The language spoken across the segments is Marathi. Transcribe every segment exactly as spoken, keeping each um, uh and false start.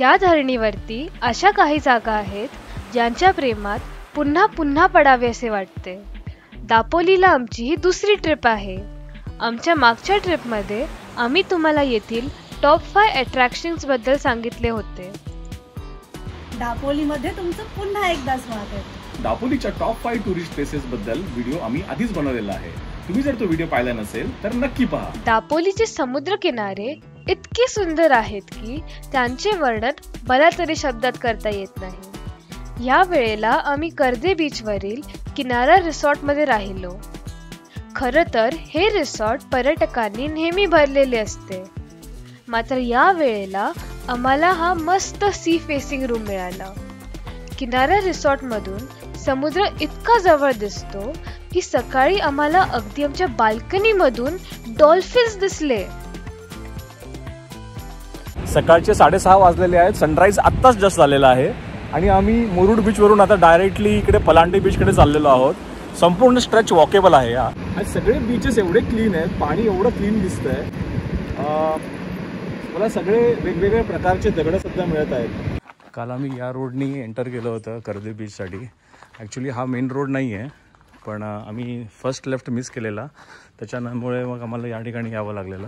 या धरणीवरती अशा काही जागा आहेत ज्यांच्या प्रेमात पुन्हा पुन्हा पडावे असे वाटते. दापोलीला आमची ही दुसरी ट्रिप आहे. आमच्या मागच्या ट्रिपमध्ये आम्ही तुम्हाला येथील टॉप फाय अट्रॅक्शन्स बद्दल सांगितले होते. दापोलीमध्ये तुमचं पुन्हा एकदा स्वागत आहे. दापोलीच्या टॉप फाय टुरिस्ट प्लेसेस बद्दल व्हिडिओ आम्ही आधीच बनवलेला आहे. तुम्ही जर तो व्हिडिओ पाहिला नसेल तर नक्की पहा. दापोलीचे समुद्र किनारे इतके सुंदर आहेत की त्यांचे वर्णन मला तरी शब्दात करता येत नाही. या वेळेला आम्ही कर्दे बीचवरील किनारा रिसॉर्टमध्ये राहिलो. खरं तर हे रिसॉर्ट पर्यटकांनी नेहमी भरलेले असते, मात्र या वेळेला आम्हाला हा मस्त सी फेसिंग रूम मिळाला. किनारा रिसॉर्ट मधून समुद्र इतका जवळ दिसतो की सकाळी आम्हाला अगदी आमच्या बाल्कनी मधून डॉल्फिन्स दिसले. सकाळचे साडेसहा वाजलेले आहेत. सनराईज आत्ताच जस्ट झालेला आहे आणि आम्ही मुरुड बीच वरून आता डायरेक्टली इकडे पलांडी बीच कडे चाललेलो आहोत. संपूर्ण स्ट्रेच वॉकेबल आहे. आणि सगळे बीचेस एवढे क्लीन आहेत, पाणी एवढं क्लीन दिसतंय. मला सगळे वेगवेगळ्या प्रकारचे दगड सुद्धा मिळत आहेत. काल आम्ही या रोडनी एंटर केलं होतं कर्दे बीचसाठी. ॲक्च्युली हा मेन रोड नाही आहे, पण आम्ही फर्स्ट लेफ्ट मिस केलेला, त्याच्यामुळे मग आम्हाला या ठिकाणी यावं लागलेलं.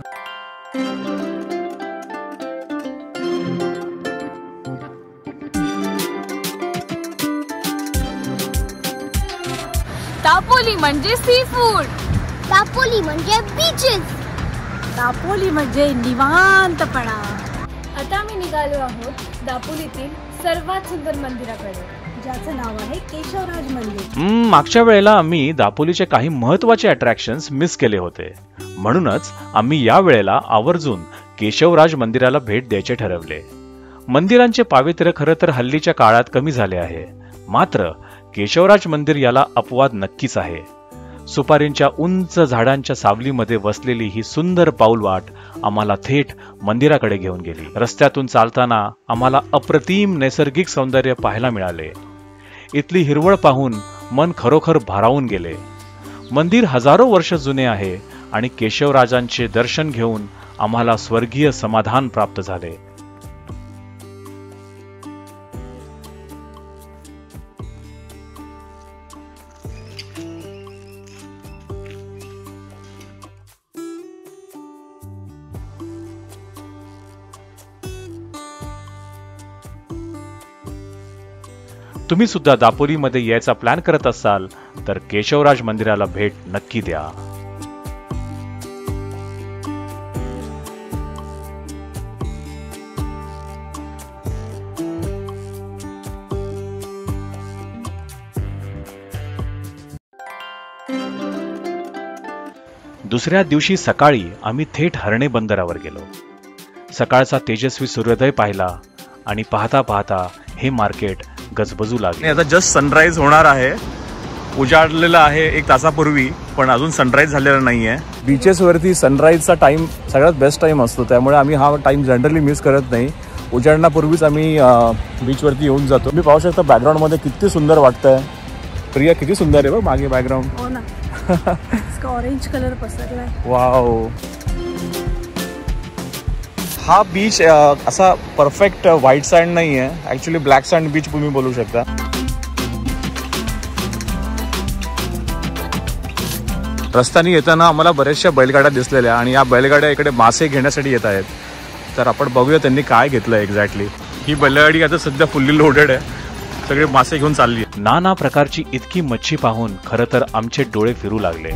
दापोली म्हणजे सी फूड, दापोली म्हणजे बीचेस, दापोली म्हणजे निवांतपणा. आता आम्ही निघालो आहोत दापोलीतील सर्वात सुंदर मंदिराकडे, ज्याचं नाव आहे केशवराज मंदिर. मागच्या वेळेला आम्ही दापोलीचे काही महत्वाचे अट्रॅक्शन्स मिस केले होते, म्हणूनच आम्ही या वेळेला आवर्जून केशवराज मंदिराला भेट द्यायचे ठरवले. मंदिरांचे पावित्र्य खरं तर हल्लीच्या काळात कमी झाले आहे, मात्र केशवराज मंदिर याला अपवाद नक्कीच आहे. सुपारींच्या उंच झाडांच्या सावलीमध्ये वसलेली ही सुंदर पाऊलवाट आम्हाला थेट मंदिराकडे घेऊन गेली. रस्त्यातून चालताना आम्हाला अप्रतिम नैसर्गिक सौंदर्य पाहायला मिळाले. इथली हिरवळ पाहून मन खरोखर भारावून गेले. मंदिर हजारो वर्ष जुने आहे आणि केशवराजांचे दर्शन घेऊन आम्हाला स्वर्गीय समाधान प्राप्त झाले. तुम्ही सुद्धा दापोलीमध्ये यायचा प्लॅन करत असाल तर केशवराज मंदिराला भेट नक्की द्या. दुसऱ्या दिवशी सकाळी आम्ही थेट हर्णे बंदरावर गेलो. सकाळचा तेजस्वी सूर्योदय पाहिला आणि पाहता पाहता हे मार्केट गजबजू लागले. आता जस्ट सनराईज होणार आहे. उजाडलेला आहे एक तासापूर्वी, पण अजून सनराईज झालेला नाहीये. बीचेस वरती सनराईजचा टाइम सगळ्यात बेस्ट टाइम असतो, त्यामुळे आम्ही हा टाइम जनरली मिस करत नाही. उजाडण्यापूर्वीच आम्ही बीच वरती येऊन जातो. मी पाहू शकता बॅकग्राऊंड मध्ये किती सुंदर वाटतंय. प्रिया किती सुंदर आहे बघ मागे बॅकग्राऊंड. हो ना, ऑरेंज कलर पसरलाय. वाव. हा बीच असा परफेक्ट व्हाईट सँड नाही आहे, ऍक्च्युली ब्लॅक सँड बीच तुम्ही बोलू शकता. रस्त्याने येताना आम्हाला बऱ्याचशा बैलगाड्या दिसलेल्या आणि या बैलगाड्या इकडे मासे घेण्यासाठी येत आहेत. तर आपण बघूया त्यांनी काय घेतलं एक्झॅक्टली. ही बैलगाडी आता सध्या फुल्ली लोडेड आहे, सगळे मासे घेऊन चालली. नाना प्रकारची इतकी मच्छी पाहून खरं तर आमचे डोळे फिरू लागले.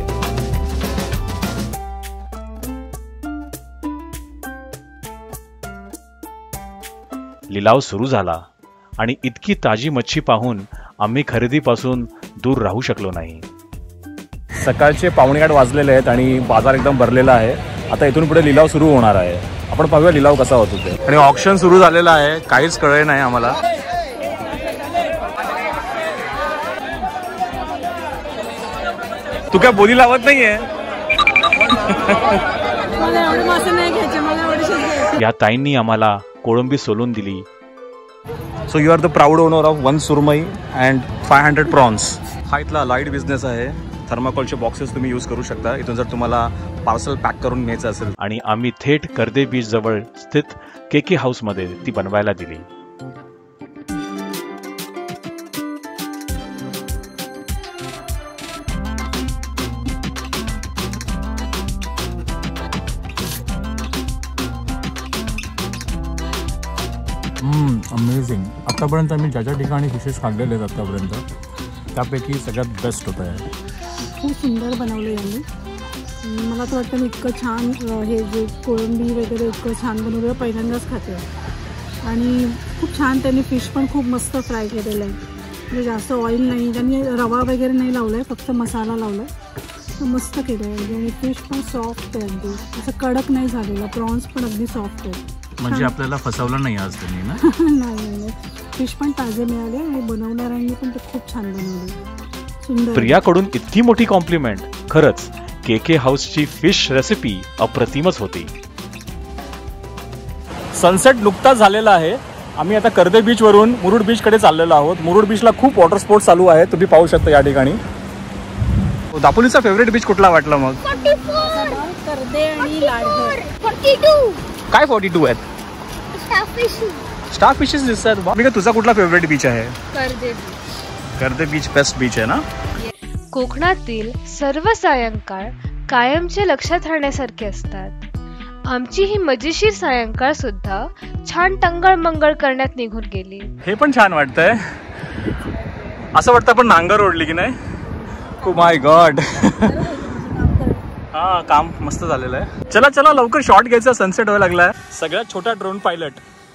लिलाव सुरू झाला आणि इतकी ताजी मच्छी पाहून आम्ही खरेदीपासून दूर राहू शकलो नाही. सकाळचे पावणे आठ वाजलेले आहेत आणि बाजार एकदम भरलेला आहे. आता इथून पुढे लिलाव सुरू होणार आहे. आपण पाहूया लिलाव कसा होतो ते. आणि ऑक्शन सुरू झालेला आहे. काहीच कळले नाही आम्हाला. तू काय बोली लावत नाहीये. या ताईंनी आम्हाला कोळंबी सोलून दिली. So you are the proud owner of one सुरमई अँड फाय हंड्रेड प्रॉन्स. हा इथला लाईट बिझनेस आहे. थर्माकोलचे बॉक्सेस तुम्ही यूज करू शकता इथून जर तुम्हाला पार्सल पॅक करून न्यायचं असेल. आणि आम्ही थेट कर्दे बीच जवळ स्थित के के हाऊस मध्ये ती बनवायला दिली. अमेझिंग. आतापर्यंत आम्ही ज्या ज्या ठिकाणी फिशेस खाल्लेले आहेत आतापर्यंत त्यापैकी सगळ्यात बेस्ट होतं आहे. खूप सुंदर बनवले यांनी. मला तर वाटतं मी इतकं छान हे जे कोळंबी वगैरे इतकं छान बनवलं पहिल्यांदाच खाते. आणि खूप छान त्यांनी फिश पण खूप मस्त फ्राय केलेलं आहे. म्हणजे जास्त ऑइल नाही, त्यांनी रवा वगैरे नाही लावला आहे, फक्त मसाला लावला आहे. मस्त केलं आहे. आणि फिश पण सॉफ्ट आहे, अगदी असं कडक नाही झालेलं. प्रॉन्स पण अगदी सॉफ्ट आहे. म्हणजे आपल्याला फसवलं नाही आज त्यांनी ना. नाही नाही फिश पण ताजे मिळाले आणि बनवणाऱ्यांनी पण ते खूप छान बनवले. सुंदर. प्रियाकडून इतकी मोठी कॉम्प्लिमेंट. खरंच के के हाऊसची फिश रेसिपी अप्रतिमच होती. सनसेट नुकताच झालेला आहे. आम्ही आता कर्दे बीच वरून मुरुड बीच कडे चाललेलो आहोत. मुरुड बीचला खूप वॉटर स्पोर्ट्स चालू आहे, तुम्ही पाहू शकता या ठिकाणी. दापोलीचा फेवरेट बीच कुठला वाटला मग? कर्दे आणि लाडघर. काय फोर्टी टू आहेत? स्टार फिशेस दिसतात. मी तुझा कुठला फेवरेट बीच आहे? Karde Karde beach best beach आहे ना. कोकणातील सर्व सायंकाळ कायमचे लक्षात राहण्यासारखे असतात. आमची ही मजेशीर सायंकाळ सुद्धा छान टंगळ मंगळ करण्यात निघून गेली. हे पण छान वाटतंय. असं वाटतं पण नांगर ओढली की नाही. Oh my god. हा काम मस्त झालेलं आहे. चला चला लवकर शॉट घ्यायचा, सनसेट व्हायला लागलाय. सगळ्यात छोटा ड्रोन पायलट.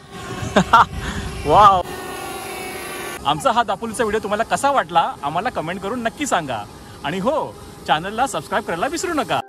वाव. आमचा हा दापोलीचा व्हिडिओ तुम्हाला कसा वाटला आम्हाला कमेंट करून नक्की सांगा. आणि हो, चॅनलला सबस्क्राईब करायला विसरू नका.